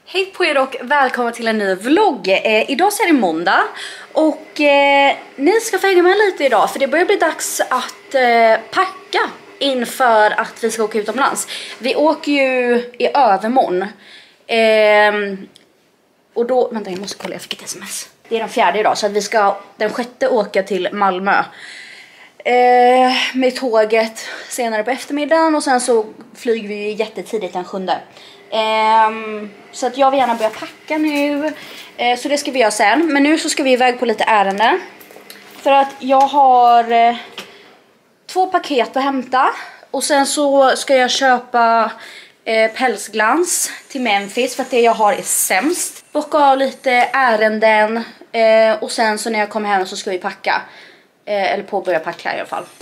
Hej på er och välkomna till en ny vlogg. Idag så är det måndag och ni ska få hänga med lite idag för det börjar bli dags att packa inför att vi ska åka utomlands. Vi åker ju i övermorgon. Och då, vänta jag måste kolla, jag fick ett sms. Det är den 4:e idag så att vi ska den 6:e åka till Malmö. Med tåget senare på eftermiddagen och sen så flyger vi jättetidigt den 7:e. Så att jag vill gärna börja packa nu. Så det ska vi göra sen. Men nu så ska vi iväg på lite ärenden. För att jag har 2 paket att hämta. Och sen så ska jag köpa pälsglans till Memphis. För att det jag har är sämst. Bocka av lite ärenden. Och sen så när jag kommer hem så ska vi packa. Eller påbörja packa i alla fall.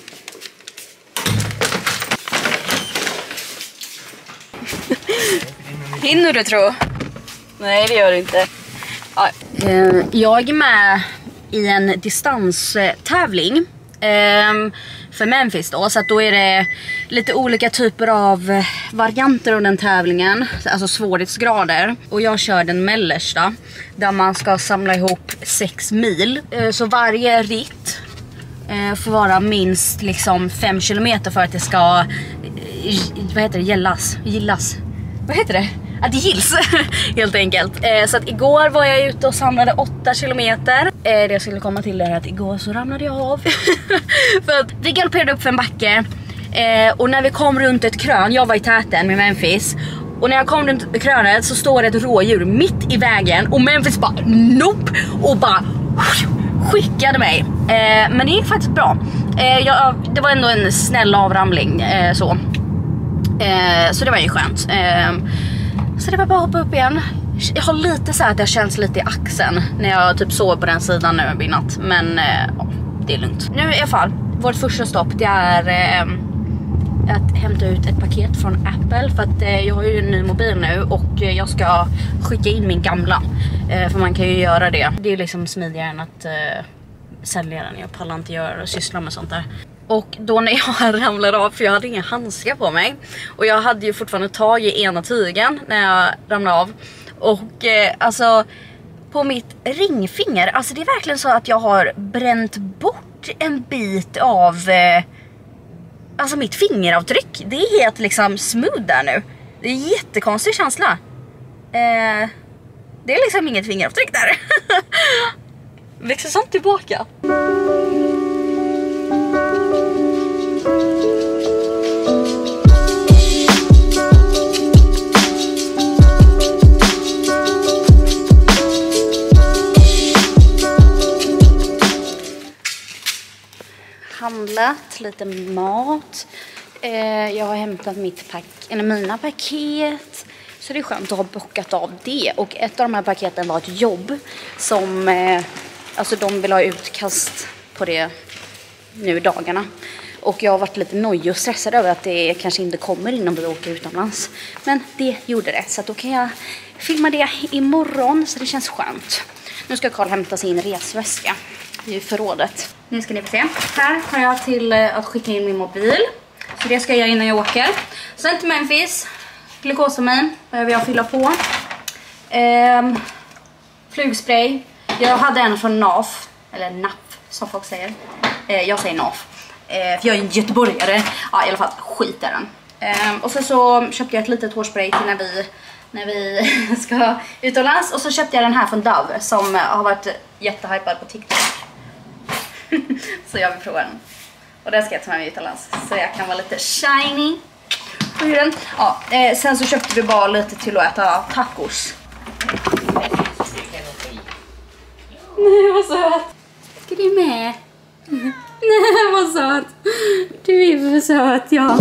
Hinner du tro? Nej, det gör du inte. Ja. Jag är med i en distanstävling för Memphis då. Så att då är det lite olika typer av varianter av den tävlingen. Alltså svårighetsgrader. Och jag kör den mellersta. Där man ska samla ihop 6 mil. Så varje ritt får vara minst liksom 5 kilometer för att det ska vad heter det? Gillas. Vad heter det? Att det gills helt enkelt. Så att igår var jag ute och samlade 8 kilometer. Det jag skulle komma till är att igår så ramlade jag av. För att vi galopperade upp för en backe. Och när vi kom runt ett krön, jag var i täten med Memphis. Och när jag kom runt krönet så står det ett rådjur mitt i vägen. Och Memphis bara nope. Och bara skickade mig. Men det gick faktiskt bra. Det var ändå en snäll avramling. Så det var ju skönt. Så det var bara att hoppa upp igen. Jag har lite så här att jag känns lite i axeln när jag typ sover på den sidan nu i natt. Men det är lugnt. Nu i alla fall, vårt första stopp det är att hämta ut ett paket från Apple. För att jag har ju en ny mobil nu och jag ska skicka in min gamla. För man kan ju göra det. Det är liksom smidigare än att sälja den. Jag pallar inte göra och syssla med sånt där. Och då när jag ramlade av, för jag hade inga handskar på mig. Och jag hade ju fortfarande tag i ena tygen när jag ramlade av. Och alltså på mitt ringfinger, alltså det är verkligen så att jag har bränt bort en bit av alltså mitt fingeravtryck. Det är helt liksom smooth där nu. Det är en jättekonstig känsla. Det är liksom inget fingeravtryck där. Växer sånt tillbaka. Handlat lite mat. Jag har hämtat mina paket. Så det är skönt att ha bockat av det. Och ett av de här paketen var ett jobb som alltså de vill ha utkast på det nu i dagarna. Och jag har varit lite nojig och stressad över att det kanske inte kommer innan vi åker utomlands. Men det gjorde det. Så att då kan jag filma det imorgon. Så det känns skönt. Nu ska Carl hämta sin resväska i förrådet. Nu ska ni få se. Här har jag till att skicka in min mobil. Så det ska jag göra innan jag åker. Sen till Memphis. Glukosamin behöver jag fylla på. Flugspray. Jag hade en från NAF. Eller NAF som folk säger. Jag säger NAF. För jag är en göteborgare. Ja i alla fall skit är den. Och så köpte jag ett litet hårspray till när vi ska utomlands. Och så köpte jag den här från Dove som har varit jättehypad på TikTok. Så jag vill prova den. Och den ska jag ta med mig utomlands. Så jag kan vara lite shiny på huden. Ja, sen så köpte vi bara lite till att äta tacos. Nej vad söt. Ska du med? Nej vad söt. Du är för söt ja.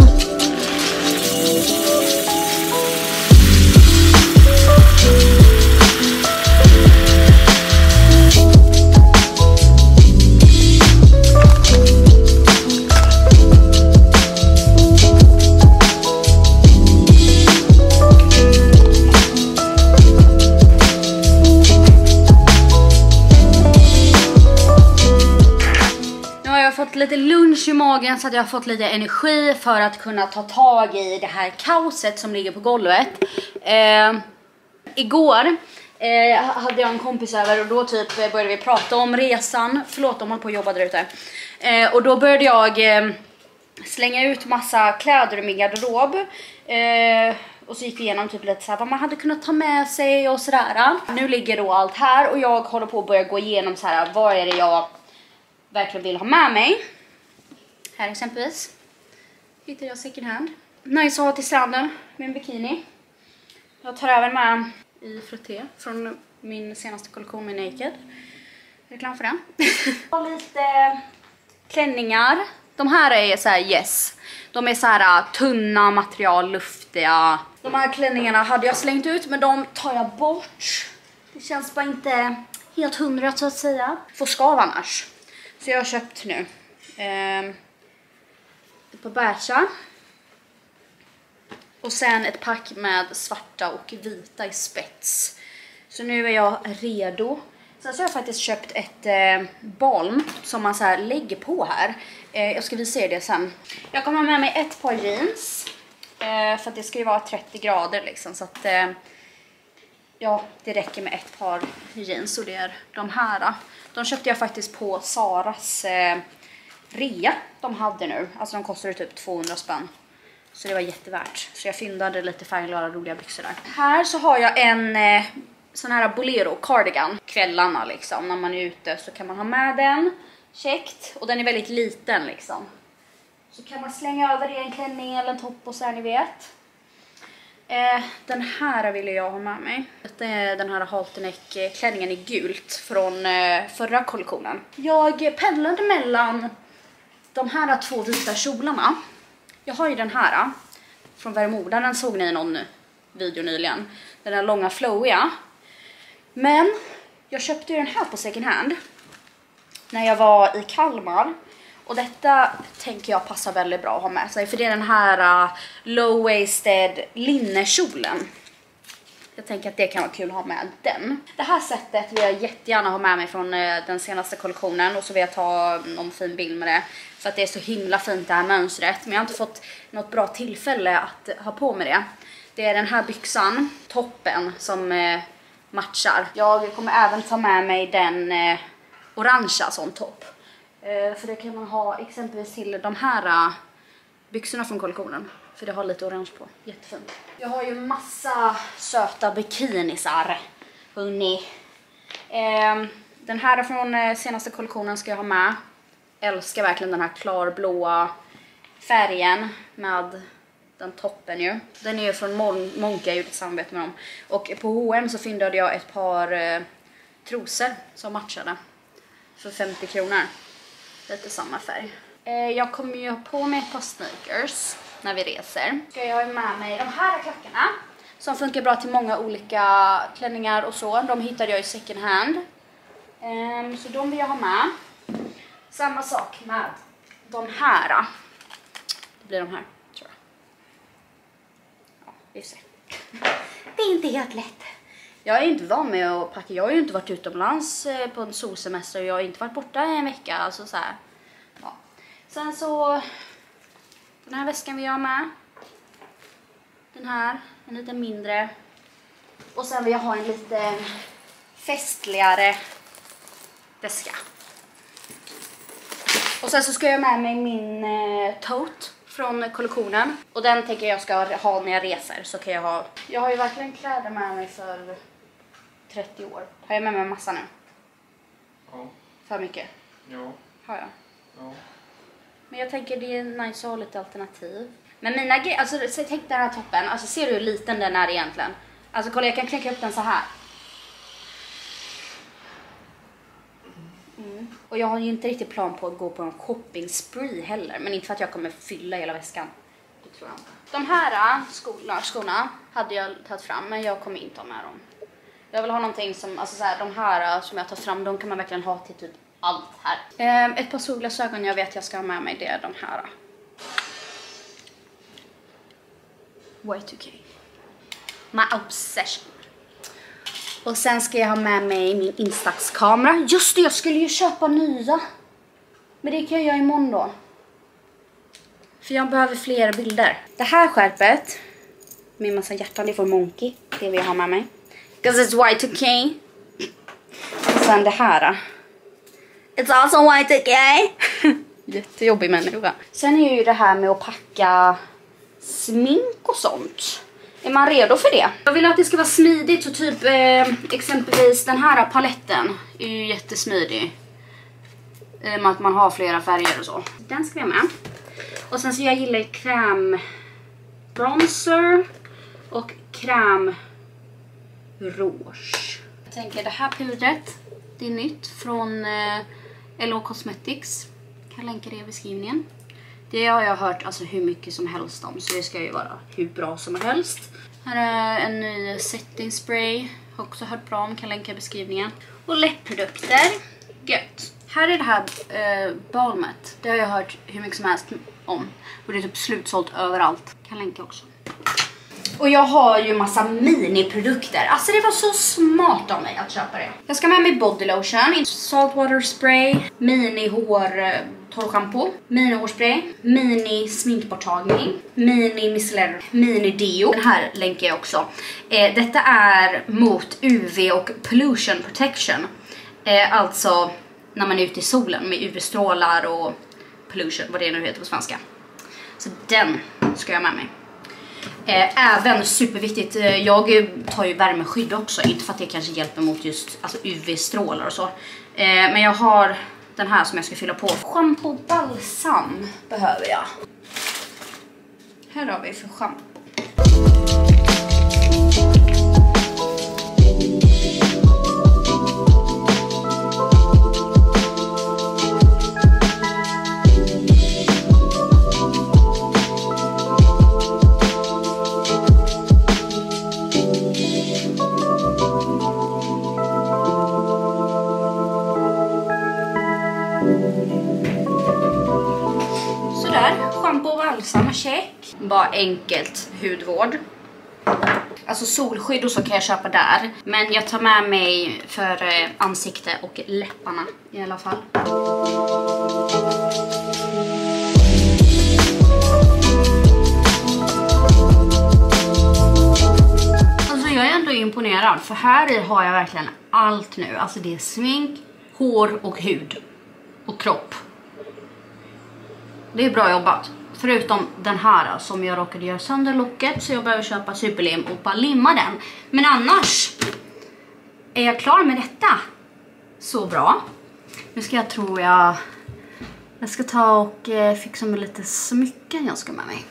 Lite lunch i magen så att jag har fått lite energi för att kunna ta tag i det här kaoset som ligger på golvet. igår hade jag en kompis över och då typ började vi prata om resan. Förlåt om man på och jobbade där ute. Och då började jag slänga ut massa kläder i min garderob. Och så gick vi igenom typ lite så här vad man hade kunnat ta med sig och sådär. Nu ligger då allt här och jag håller på att börja gå igenom så här vad är det jag verkligen vill ha med mig. Här exempelvis hittar jag second hand. Nice att ha till stranden med en bikini. Jag tar även med i frotté från min senaste kollektion med Naked. Reklam för den. Och lite klänningar. De här är så här yes. De är så här tunna material, luftiga. De här klänningarna hade jag slängt ut men de tar jag bort. Det känns bara inte helt 100 så att säga. Får skav annars. Så jag har köpt nu. På bärsa. Och sen ett pack med svarta och vita i spets. Så nu är jag redo. Sen så har jag faktiskt köpt ett balm som man så här lägger på här. Jag ska visa er det sen. Jag kommer med mig ett par jeans. För att det ska ju vara 30 grader liksom. Så att ja, det räcker med ett par jeans och det är de här. De köpte jag faktiskt på Saras rea de hade nu. Alltså de kostade typ 200 spänn. Så det var jättevärt. Så jag fyndade lite färgglada roliga byxor där. Här så har jag en sån här bolero cardigan. Kvällarna liksom. När man är ute så kan man ha med den. Käckt. Och den är väldigt liten liksom. Så kan man slänga över det i en klänning eller en topp och så här ni vet. Den här ville jag ha med mig. Det är den här halterneck klänningen i gult från förra kollektionen. Jag pendlade mellan de här två vita kjolarna. Jag har ju den här från Vermoda, den såg ni i någon video nyligen. Den där långa flowiga. Men jag köpte ju den här på second hand när jag var i Kalmar. Och detta tänker jag passar väldigt bra att ha med sig. För det är den här low-waisted linnekjolen. Jag tänker att det kan vara kul att ha med den. Det här sättet vill jag jättegärna ha med mig från den senaste kollektionen. Och så vill jag ta någon fin bild med det. För att det är så himla fint det här mönstret. Men jag har inte fått något bra tillfälle att ha på med det. Det är den här byxan, toppen, som matchar. Jag kommer även ta med mig den orangea sån topp. För det kan man ha exempelvis till de här byxorna från kollektionen. För det har lite orange på. Jättefint. Jag har ju massa söta bikinisar. Hörrni. Den här från senaste kollektionen ska jag ha med. Älskar verkligen den här klarblåa färgen med den toppen ju. Den är ju från Monka, jag gjorde ett samarbete med dem. Och på H&M så fyndade jag ett par trosor som matchade. För 50 kronor. Lite samma färg. Jag kommer ju ha på mig ett par sneakers när vi reser. Ska jag ha med mig de här klackarna. Som funkar bra till många olika klänningar och så. De hittade jag i second hand. Så de vill jag ha med. Samma sak med de här. Det blir de här, tror jag. Ja, vi ser. Det är inte helt lätt. Jag är inte van med att packa. Jag har ju inte varit utomlands på en solsemester. Jag har inte varit borta en vecka. Alltså så här. Ja. Sen så. Den här väskan vill jag ha med. Den här. En lite mindre. Och sen vill jag ha en lite festligare väska. Och sen så ska jag med mig min tote från kollektionen. Och den tänker jag ska ha när jag reser. Så kan jag ha. Jag har ju verkligen kläder med mig för 30 år. Har jag med mig en massa nu? Ja. För mycket? Ja. Har jag? Ja. Men jag tänker det är nice att ha lite alternativ. Men mina grejer, alltså tänk den här toppen. Alltså ser du hur liten den är egentligen? Alltså kolla, jag kan knäcka upp den så här. Och jag har ju inte riktigt plan på att gå på en shopping spree heller. Men inte för att jag kommer fylla hela väskan. Det tror jag inte. De här skorna hade jag tagit fram, men jag kommer inte ha med dem. Jag vill ha någonting som, alltså så här, de här som jag tar fram, de kan man verkligen ha till typ allt här. Ett par solglasögon jag vet jag ska ha med mig, det är de här. Y2K. My obsession. Och sen ska jag ha med mig min Instax-kamera. Just det, jag skulle ju köpa nya. Men det kan jag göra imorgon då. För jag behöver fler bilder. Det här skärpet med massa hjärtan, det får Monkey. Det vill jag ha med mig. 'Cause it's Y2K. Och sen det här. It's also Y2K. Jättejobbig människa. Sen är ju det här med att packa smink och sånt. Är man redo för det? Jag vill att det ska vara smidigt, så typ exempelvis den här paletten är ju jättesmidig. I och med att man har flera färger och så. Den ska jag med. Och sen så jag gillar kräm bronzer och kräm rouge. Jag tänker det här pudret, det är nytt från LO Cosmetics. Jag kan länka det i beskrivningen. Det har jag hört alltså hur mycket som helst om, så det ska ju vara hur bra som helst. Här är en ny setting spray, har också hört bra om, kan länka i beskrivningen. Och läppprodukter, gött. Här är det här balmet, det har jag hört hur mycket som helst om. Och det är typ slutsålt överallt, kan länka också. Och jag har ju massa miniprodukter. Alltså det var så smart av mig att köpa det. Jag ska med mig body lotion, saltwater spray, mini hår torrschampo, mini hårspray, mini sminkborttagning, mini micellar, mini deo. Den här länkar jag också. Detta är mot UV och pollution protection. Alltså när man är ute i solen med UV-strålar och pollution, vad det nu heter på svenska. Så den ska jag med mig. Även superviktigt, jag tar ju värmeskydd också, inte för att det kanske hjälper mot just alltså UV-strålar och så. Men jag har den här som jag ska fylla på. Shampoo och balsam behöver jag. Här har vi för shampoo. Shampoo och balsam, check. Bara enkelt hudvård. Alltså solskydd och så kan jag köpa där. Men jag tar med mig för ansikte och läpparna i alla fall. Alltså jag är ändå imponerad, för här i har jag verkligen allt nu. Alltså det är smink, hår och hud. Och kropp. Det är bra jobbat. Förutom den här som jag råkade göra sönder locket, så jag behöver köpa superlim och bara limma den. Men annars är jag klar med detta. Så bra. Nu ska jag jag ska ta och fixa med lite smycken jag ska med mig.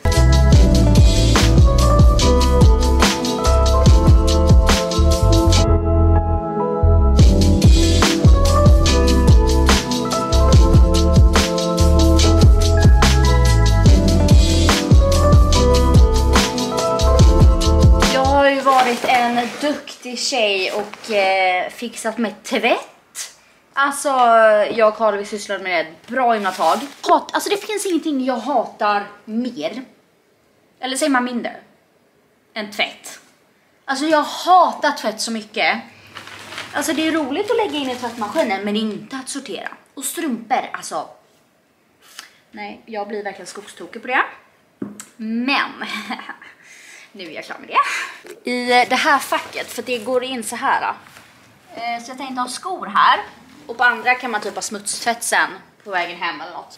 En duktig tjej och fixat med tvätt. Alltså jag och Carl, vi sysslar med det bra himla tag. Alltså det finns ingenting jag hatar mer, eller säger man mindre, än tvätt. Alltså jag hatar tvätt så mycket. Alltså det är roligt att lägga in i tvättmaskinen, men inte att sortera. Och strumpor, alltså nej, jag blir verkligen skogstokig på det. Men nu är jag klar med det. I det här facket, för det går in så här. Så jag tänkte ha skor här. Och på andra kan man typ ha smutstvätt sen på vägen hem eller något.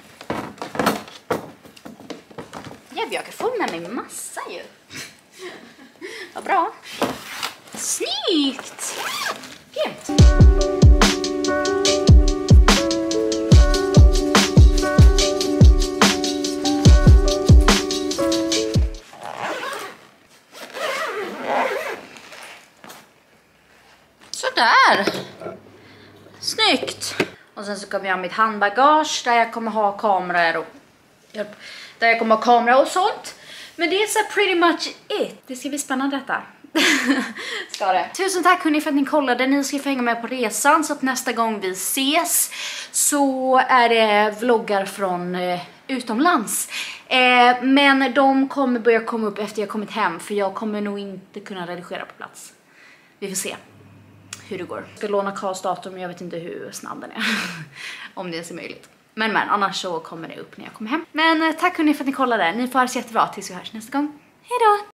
Jag kan få med mig massa ju. Vad bra. Snyggt! Grymt! Sådär. Snyggt. Och sen så kommer jag ha mitt handbagage där jag kommer ha kameror och sånt. Men det är så pretty much it. Det ska bli spännande detta. Ska det. Tusen tack hörni för att ni kollade. Ni ska få hänga med på resan, så att nästa gång vi ses så är det vloggar från utomlands. Men de kommer börja komma upp efter jag kommit hem, för jag kommer nog inte kunna redigera på plats. Vi får se hur det går. Jag ska låna Karls dator, men jag vet inte hur snabb den är. Om det är så möjligt. Men annars så kommer det upp när jag kommer hem. Men tack hörni för att ni kollade. Ni får ha det så jättebra tills vi hörs nästa gång. Hej då!